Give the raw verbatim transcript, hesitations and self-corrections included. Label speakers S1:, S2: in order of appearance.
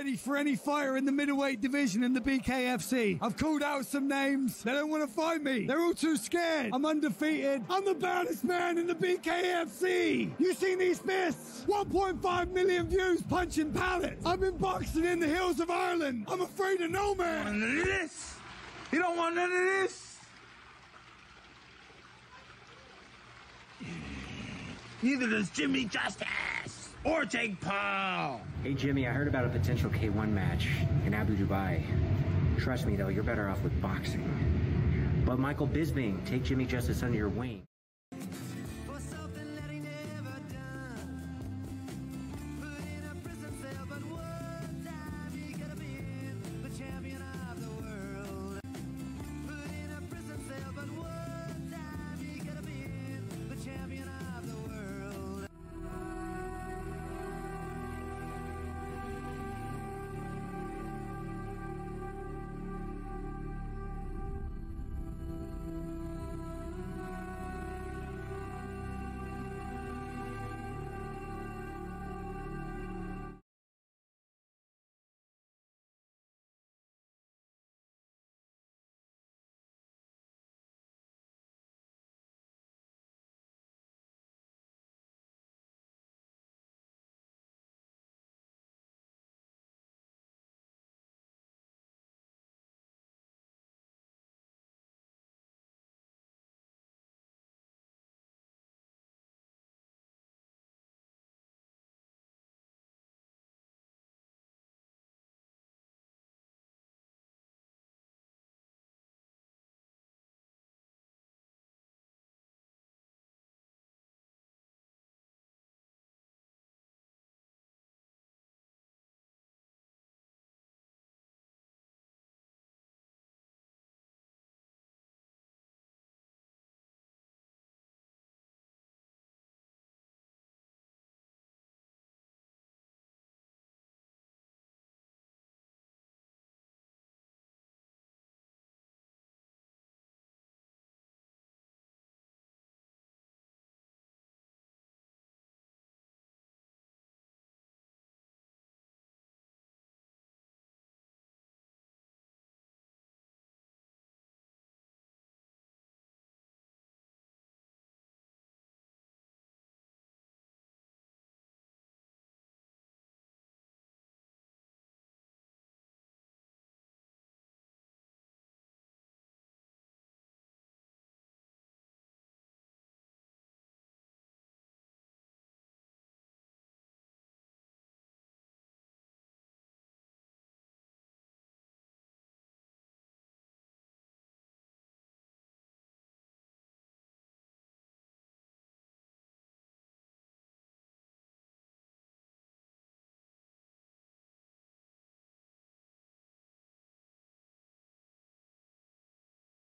S1: ready for any fire in the middleweight division in the B K F C. I've called out some names. They don't want to fight me. They're all too scared. I'm undefeated. I'm the baddest man in the B K F C. You seen these fists? one point five million views punching pallets. I've been boxing in the hills of Ireland. I'm afraid of no man.
S2: None of this. You don't want none of this. Neither does Jimmy Justice or Jake Paul.
S3: Hey, Jimmy, I heard about a potential K one match in Abu Dhabi. Trust me, though, you're better off with boxing. But Michael Bisping, take Jimmy Justice under your wing.